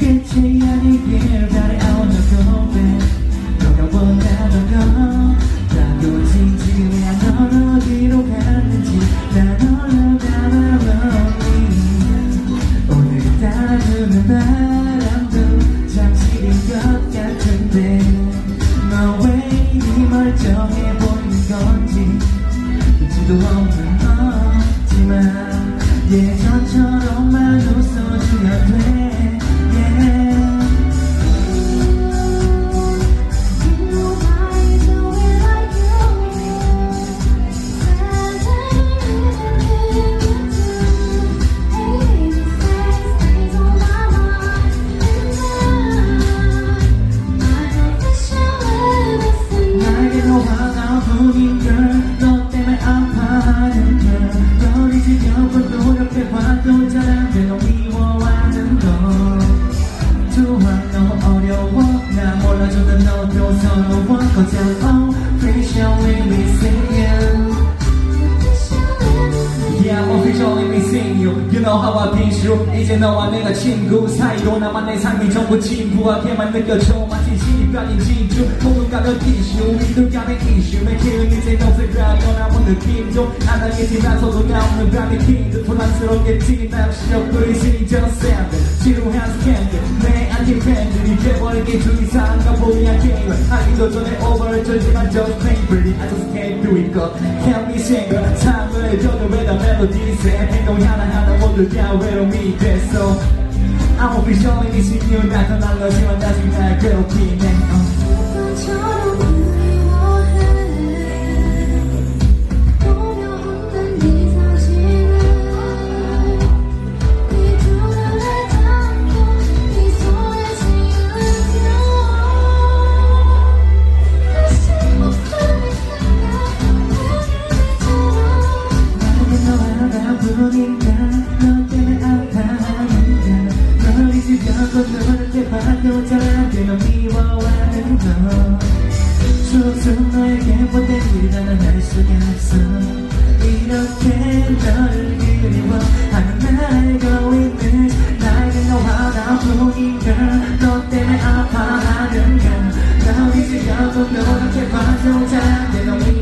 끝이 아니길 바래. I wanna go back. 너가 원하던 건 따고진 지금이야. 넌 어디로 갔는지 난 올라가면 오늘 따르는 바람도 잠시인 것 같은데 너 왜 이리 멀쩡해 보이는 건지 눈치도 없는 너지만 예전처럼만 웃어주면 돼. 너 때문에 아파하는 걸 너를 지켜보 노력해봐도 잘 안돼. 너 미워하는 거 좋아. 너무 어려워. 나 몰라줘도 너도 서러워. 거절 officially missing you. Yeah, I'm officially missing you. You know how I've been through. 이제 너와 내가 친구 사이로 남아 내 삶이 전부 진부하게만 느껴져. 마치 신이 빠진 진주 모두 가면 이슈 우리들 간의 이슈 내 기운 이제 없을까 변함은 느낌도 안 나겠지만서도 나 없는 밤의 킹도 불안스럽겠지. 나 역시 옆구리 시저 샌드 지루한 스캔들 내 안티팬들이 돼버리게 주 이상한가 보이한 게임을 하기도 전에 오버절지만 just painfully I just can't do it girl. Can't be single 삶을 저도 왜다 멜로디세 행동 하나하나 모두 다 외로움이 됐어. I'm officially missing you. 나타난 거지만 아직 날 괴롭히네. 너처럼 그리워해. 보며 없는 네 사진을 네 두 눈을 감고 네 손에 지으며 다시 목소리 생각하는 나에게 너와 나뿐인가. 너 때문에 아파하는가. 널 잊으려고 노력해봐도 잘 안돼. 너 미워하는 거 수없은 너에게 못된 일이라는 할 수가 없어. 이렇게 너를 그리워하는 알고 있는 나에게 너와 나뿐인가. 너 때문에 아파하는가. 널 잊으려고 노력해봐도 잘 안돼. 너